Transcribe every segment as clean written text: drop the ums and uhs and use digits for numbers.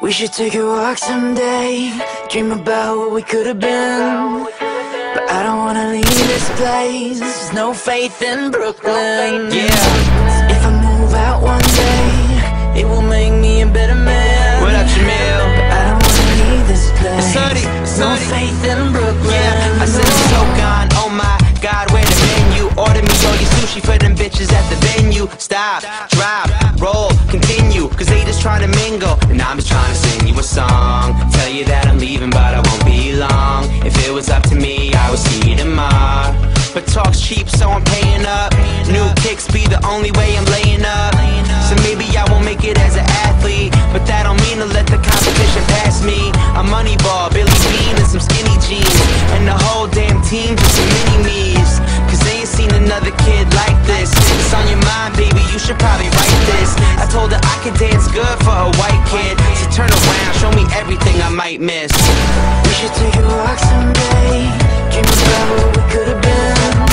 We should take a walk someday, dream about what we could have been. But I don't wanna leave this place, there's no faith in Brooklyn. Yeah. If I move out one day, it will make me a better man. What up, Jamil? But I don't wanna leave this place, It's no faith in Brooklyn. Yeah, I said it's so gone, oh my God, where the menu? Order me all your sushi for them bitches at the venue. Stop, drop, roll, continue, cause they just trying to mingle, and I'm just trying to sing you a song. Tell you that I'm leaving, but I won't be long. If it was up to me, I would see you tomorrow. But talk's cheap, so I'm paying up. New kicks be the only way I'm laying up. So maybe I won't make it as an athlete, but that don't mean to let the competition pass me. I'm Moneyball, Billy Bean, and some skinny jeans, and the whole damn team just some mini-me's. Cause they ain't seen another kid like this. It's on your mind, baby, you should probably write this. I told her I could dance good for a white kid, so turn around, show me everything I might miss. We should take a walk someday, dream about what we could have been.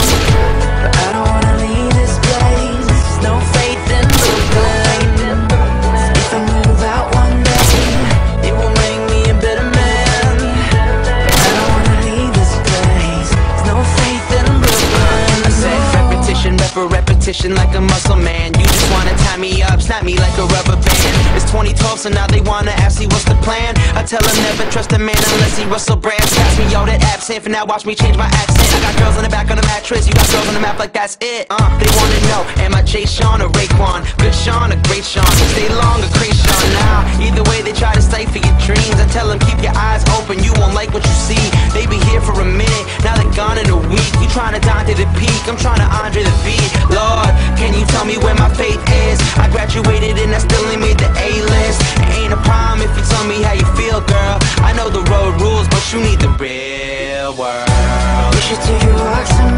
But I don't wanna leave this place, there's no faith in Brooklyn. If I move out one day, it will make me a better man. But I don't wanna leave this place, there's no faith in Brooklyn. I said repetition, repetition like a muscle man. You just wanna tie me up, snap me like a rubber band. It's 2012, so now they wanna ask me what's the plan. I tell them never trust a man unless he Russell Brand. Pass me all that absinthe, for now watch me change my accent. I got girls on the back on the mattress, you got girls on the map like that's it. They wanna know, am I Jay Sean or Raekwon? Good Sean or great Sean? Stay long or Krayshawn? Now, either way they try to stifle your dreams. I tell them keep your eyes open, you won't like what you see. They be here for a minute, now they're gone in a week. You trying to dine to the peak, I'm trying to Andre the beat. Lord, can you tell me where my faith is? I graduated and I still ain't made the A-list. It ain't a problem if you tell me how you feel, girl. I know the road rules, but you need the real world. We should take a walk someday.